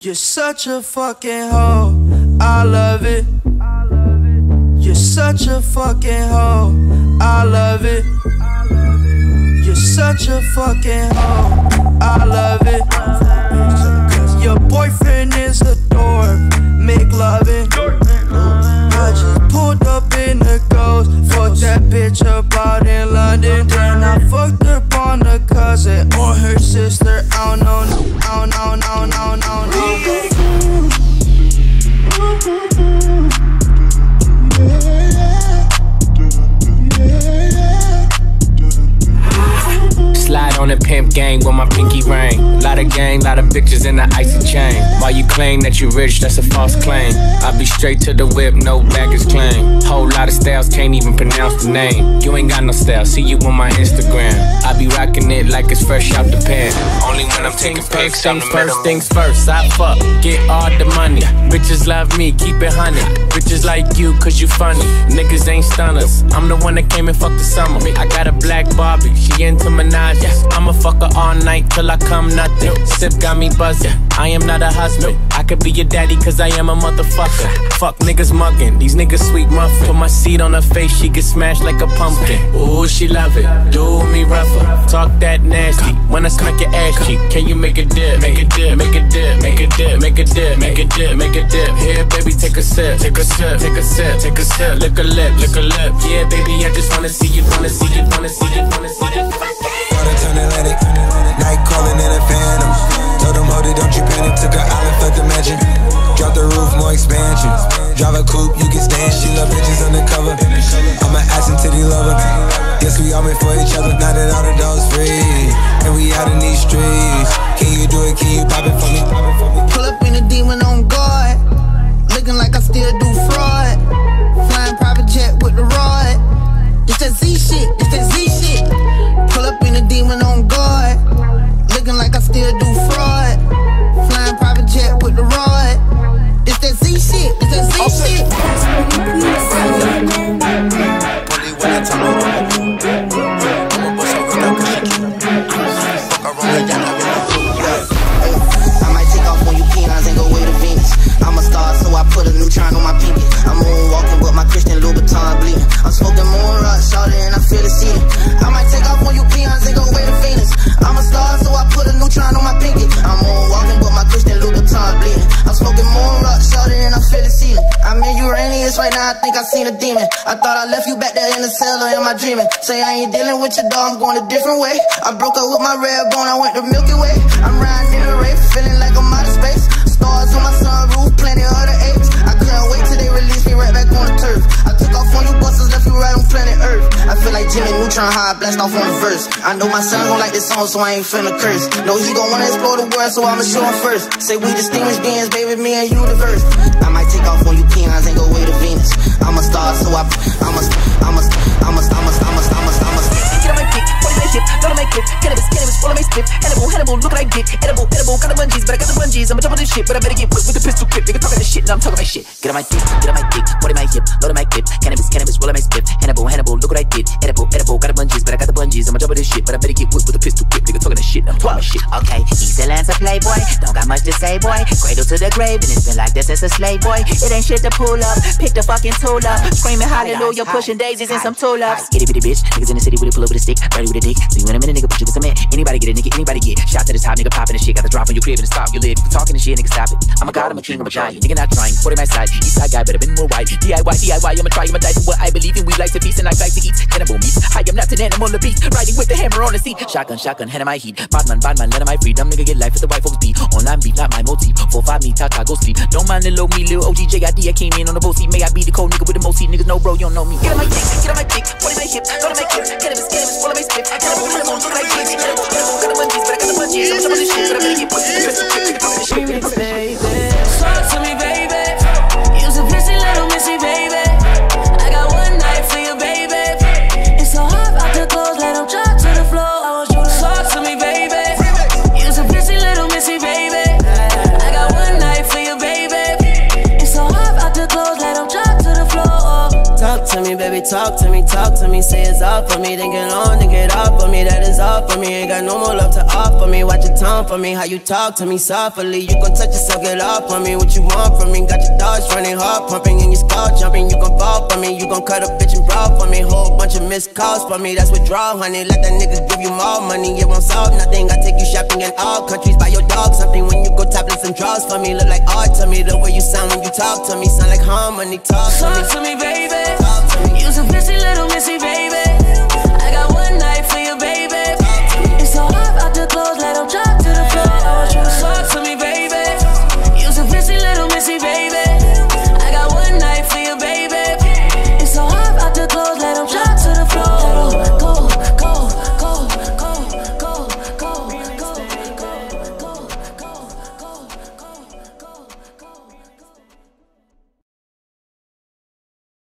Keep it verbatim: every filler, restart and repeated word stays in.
You're such a fucking hoe, I love it. You're such a fucking hoe, I love it. You're such a fucking hoe, I love it. Your boyfriend is a dork, make loving. I just pulled up in the ghost, fucked that bitch up out in London. Then I fucked up on the cousin or her sister. I don't know, I don't know, I don't know, I don't know. Slide on the pimp gang with my pinky ring. Lot of gang, lot of bitches in the icy chain. While you claim that you rich, that's a false claim. I be straight to the whip, no baggage claim. Whole lot of styles, can't even pronounce the name. You ain't got no style, see you on my Instagram. I be rocking it like it's fresh out the pan. Only when I'm taking pics, I'm the First things first, I fuck, get all the money. Bitches love me, keep it honey. Bitches like you, cause you funny. Niggas ain't stunners, I'm the one that came and fucked the summer. I got a black Barbie, she into Minaj. I'ma fuck her all night till I come nothing. Sip got me buzzing, I am not a husband. I could be your daddy cause I am a motherfucker. Fuck niggas mugging, these niggas sweet muffin. Put my seed on her face, she get smashed like a pumpkin. Ooh, she love it, do me rougher. Talk that nasty, when I smack your ass cheek. Can you make a dip, make a dip, make a dip, make a dip, make a dip, make a dip, make a dip. Here baby take a sip, take a sip, take a sip, take a sip. Lick a lip, lick a lip. Yeah baby I just wanna see you, wanna see you, wanna see you, wanna see you. Turn Atlantic, night calling in a phantom. Told them, hold it, don't you panic. Took an island, left the mansion. Drop the roof, more expansion. Drive a coupe, you can stand. She love bitches undercover. I'm an ass and titty lover. Yes, we all made for each other. Now that all the dogs free, and we out in these streets. Can you do it? Can you pop it for me? Pull up in a demon on guard, looking like I still do fraud. Flying private jet with the rod. It's that Z shit, it's that Z shit. Pull up in a demon on guard, looking like I still do fraud. Flying private jet with the rod. It's that Z shit, it's that Z shit. Only when I tell her I'ma bust over the fuck around and I might take off on you peons and go way to Venus. I'm a star, so I put a neutron on my pinky. I'm moonwalking, but my Christian Louboutin bleeding. I'm smoking moon rock, shawty, and I feel the ceiling. I might take off on you peons and go way to Venus. I'm a star, so I put a neutron on my pinky. I'm moonwalking, but my Christian Louboutin bleeding. I'm smoking moon rock, shawty, and I feel the ceiling. I'm in Uranus right now, I think I seen a demon. I thought I left you back there in the cellar, am I dreaming? Say I ain't dealing with your dog, I'm going a different way. I broke up with my red bone, I went to Milky Way. I'm riding in a race, feeling like I'm out of space. Stars on my sunroof, plenty of other apes. I couldn't wait till they release me right back on the turf. I took off on you busters, left you right on planet Earth. I feel like Jimmy Neutron, how I blast off on the verse. I know my son gon' like this song, so I ain't finna curse. Know he gon' wanna explore the world, so I'ma show him first. Say we distinguished beings, baby, me and you diverse. I might take off on you peons and go way to Venus. I'm a star, so I, I'm a, I'm a, I'm a, I'm a, I'm a, I'm a, I'm a, I'm a. Get on my dick, point my hip, go to my clip. Cannabis, cannabis, full of my spit. Hannibal, Hannibal, look what I did. Edible, edible, got the bungees, but I got the bungees. I'm a double this shit, but I better get put with the pistol clip. Nigga talking this shit, now I'm talking my shit. Get on my dick, get on my dick, point my hip, load of my clip. Cannabis, cannabis, roll of my spit. Hannibal, Hannibal, look what I did. Edible, edible, got the bungees, but I got the bungees. I'm a double this shit, but I better get put with the pistol clip. Nigga talking this shit, now I'm talking my shit. Okay, excellence a playboy, don't got much to say, boy. Cradle to the grave, and it's been like this since a slave boy. It ain't shit to pull up, pick the fucking tool up. Screaming hallelujah, pushing daisies and some tool ups. Itty bitty bitch, niggas in the city with a pull up with a stick, ready with a dick. So you in a minute, nigga, put you with some man. Anybody get a nigga, anybody get shot to the top, nigga popping the shit. Got the drop on your crib and the stop. You live, you talking the shit, nigga, stop it. I'm a god, I'm a king, I'm a giant. Nigga not trying, forty my side. East side guy, better been more white. D I Y, D I Y, I'ma try, I'ma die for what I believe in. We like to feast and I like to eat cannibal meat. I am not an animal, a beast. Riding with the hammer on the seat. Shotgun, shotgun, hand in my heat. Badman, badman, let my freedom. Nigga get life, let the white folks be. Online beef, not my motif. Four, five, me, Tata, go sleep. Don't mind little me, little O G J I D. I came in on the boat seat. May I be the cold nigga with the most seat. Niggas know, bro, you don't know me. Get on my dick, get on my dick. Point my hip, go to my clip. Cannabis, cannabis, full of my spit. Cannibal, cannibal, look like this. Cannibal, cannibal, got the bungees, but I got the bungees. I'm some of this shit, but I better get put in the pistol clip. Nigga talking this shit, nigga talking this shit. Talk to me, baby. You's a pissy little missy, baby. I got one night for you, baby. It's so hard out the clothes, let them drop to the floor. I want you to talk to me, baby. You's a pissy little missy, baby. I got one night for you, baby. It's so hard out the clothes, let them drop to the floor. Talk to me, baby. talk to me, talk to me, say it's all for me. Then get on, then get off for me, that is all for me. Ain't got no more love to offer me. Watch your tongue for me, how you talk to me softly. You gon' touch yourself, get off on me. What you want from me? Got your thoughts running, heart pumping, and your skull jumping. You gon' fall for me, you gon' cut a bitch and brawl for me. Whole bunch of missed calls for me, that's withdrawal, honey. Let that niggas give you more money, it won't solve nothing. I take you shopping in all countries, buy your dog something. When you go topless and draws for me, look like art to me. The way you sound when you talk to me, sound like harmony. Talk to me, talk to me, baby. Talk to me. You's a busy little